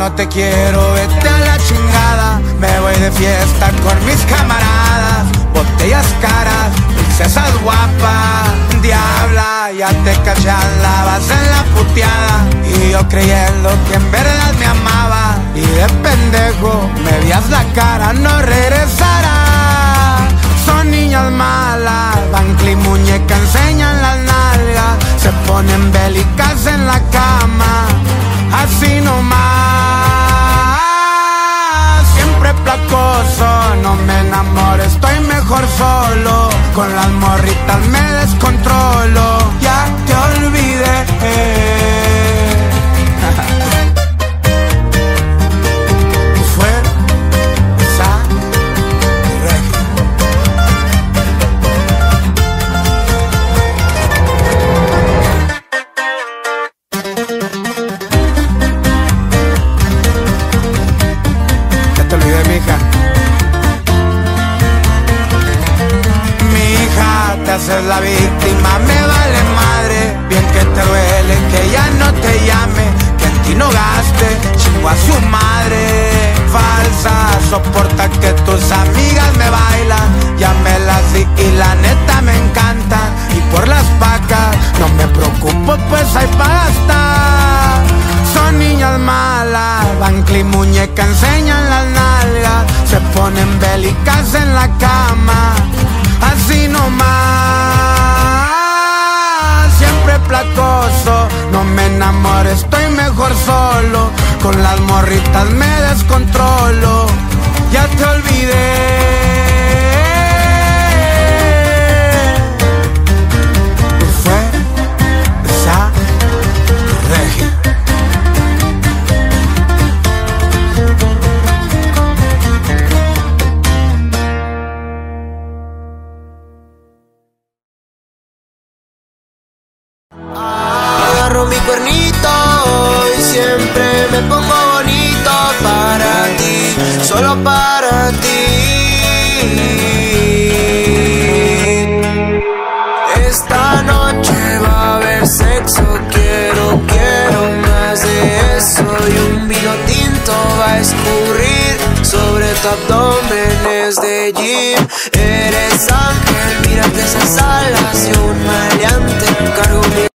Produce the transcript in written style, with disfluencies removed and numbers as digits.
no te quiero, vete a la chingada. Me voy de fiesta con mis camaradas, botellas caras, princesas guapas. Diabla, ya te caché, andabas en la puteada, y yo creyendo que en verdad me amaba. Y de pendejo me vías la cara, no regresará. Son niñas malas, van y muñeca, enseñan las nalgas, se ponen bélicas en la cama, así nomás. Siempre placoso, no me enamoro, estoy mejor solo. Con las morritas me descontrolo, ya te olvidé. Ser la víctima, me vale madre. Bien que te duele que ya no te llame, que en ti no gaste, chingo a su madre. Falsa, soporta que tus amigas me bailan, ya me las di y la neta me encantan. Y por las pacas no me preocupo, pues hay pa' gastar. Son niñas malas, van y muñeca, enseñan las nalgas, se ponen bélicas en la cama, así nomás. Siempre placoso, no me enamoro, estoy mejor solo. Con las morritas me descontrolo, ya te olvidé. Fue esa regia. Agarro mi cuernito y siempre me pongo bonito para ti, solo para ti. Esta noche va a haber sexo, quiero más de eso. Y un vino tinto va a escurrir sobre tu abdomen, es de gym. Eres ángel, mira